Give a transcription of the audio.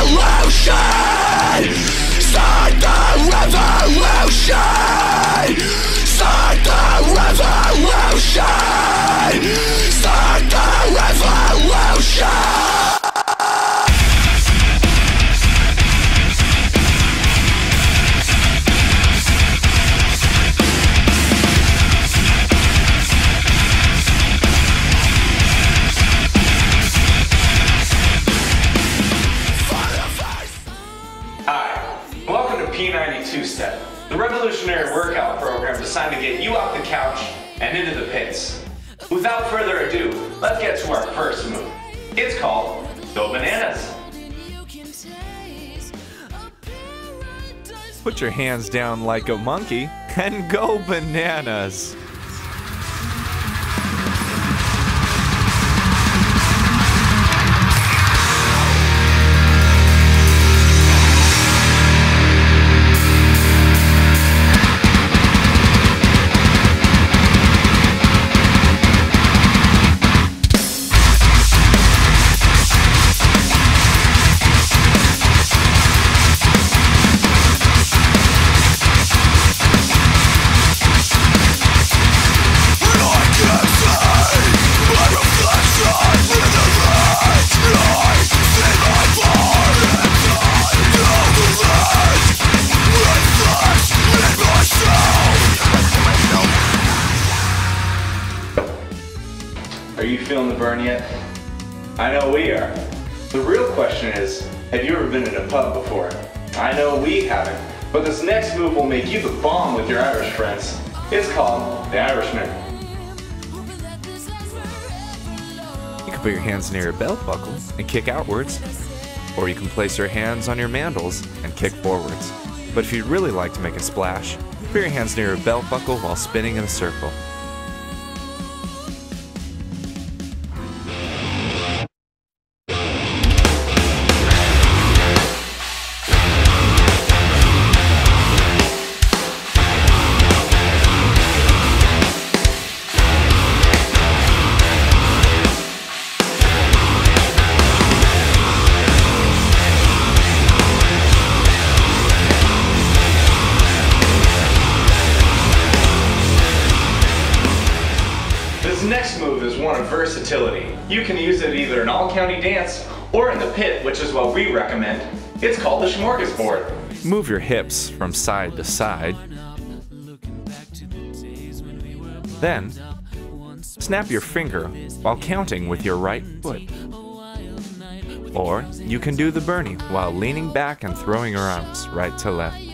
revolution! Start the revolution! Start the revolution! Start the revolution! P92 Step, the revolutionary workout program designed to get you off the couch and into the pits. Without further ado, let's get to our first move. It's called Go Bananas. Put your hands down like a monkey and go bananas. Are you feeling the burn yet? I know we are. The real question is, have you ever been in a pub before? I know we haven't, but this next move will make you the bomb with your Irish friends. It's called the Irishman. You can put your hands near your belt buckle and kick outwards, or you can place your hands on your mandals and kick forwards. But if you'd really like to make a splash, put your hands near your belt buckle while spinning in a circle. This next move is one of versatility. You can use it either in all-county dance or in the pit, which is what we recommend. It's called the smorgasbord. Move your hips from side to side. Then, snap your finger while counting with your right foot. Or you can do the Bernie while leaning back and throwing your arms right to left.